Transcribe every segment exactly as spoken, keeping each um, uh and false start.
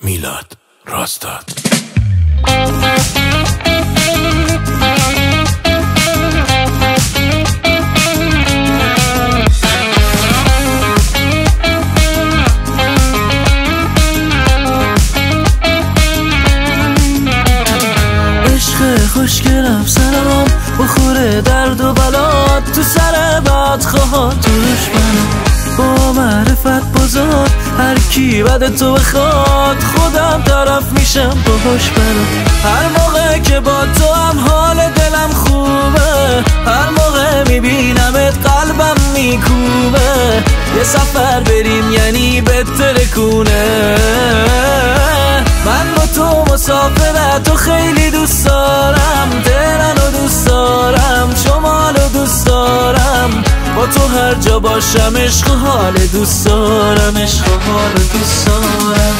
میلاد راستاد. عشق خوشگلم سرم بخوره درد و بلاد تو سر بدخواه تو دشمنم با معرفت بزرگ هر کی بد تو بخواد خودم طرف میشم باهاش برم. هر موقع که با تو هم حال دلم خوبه هر موقع میبینمت قلبم میکوبه یه سفر بریم یعنی بهتره کنه من با تو مسافرت تو خیلی دوست دارم تهرانو دوست دارم شمالو دوست دارم با تو هر جا باشم عشق و حال دوست دارم عشق و حال دوست دارم.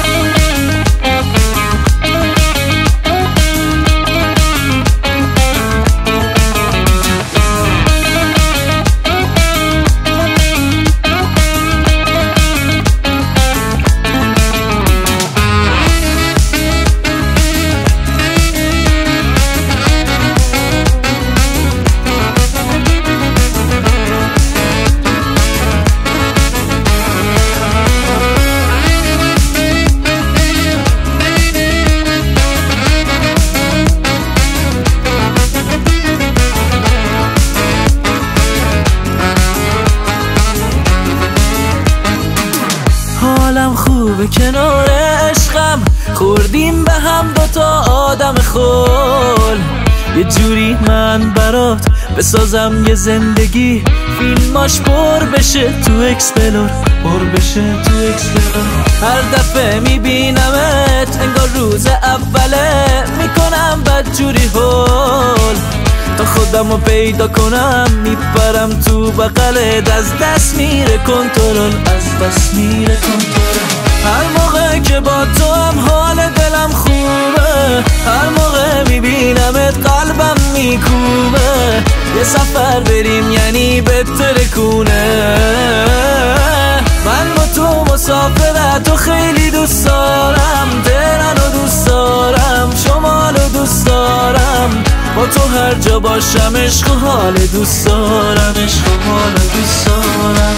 حالم خوبه کنار عشقم خوردیم به هم دوتا آدم خول یه جوری من برات بسازم یه زندگی فیلماش پر بشه تو اکسپلور پر بشه تو اکسپلور هر دفعه میبینمت انگار روز اوله میکنم بدجوری هول تا خودمو پیدا کنم میپرم تو بغلت از دست میره کنترل از دست میره کنترل هر موقع که با تو هم حال دلم خوبه هر موقع میبینمت قلبم میکوبه یه سفر بریم یعنی بهتره کنه من با تو مسافرت تو خیلی دوست دارم تهرانو دوست دارم شمالو دوست دارم با تو هر جا باشم عشق و حال دوست دارم عشق و حال دوست دارم.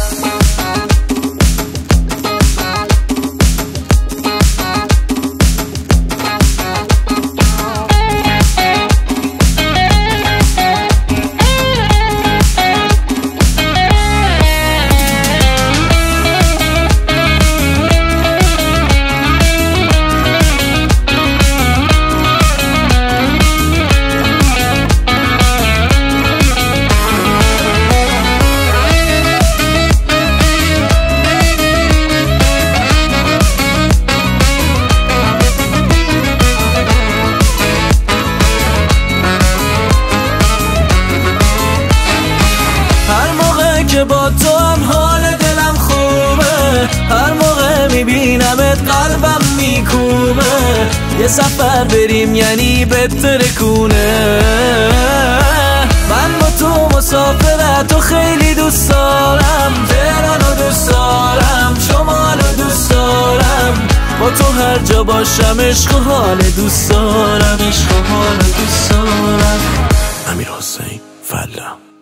که با تو هم حال دلم خوبه هر موقع میبینمت قلبم میکوبه یه سفر بریم یعنی بهتره کنه من با تو مسافرت تو خیلی دوست دارم تهرانو دوست دارم شمالو دوست دارم با تو هر جا باشم عشق و حال دوست دارم عشق و حال دوست دارم. امیر حسین فلا.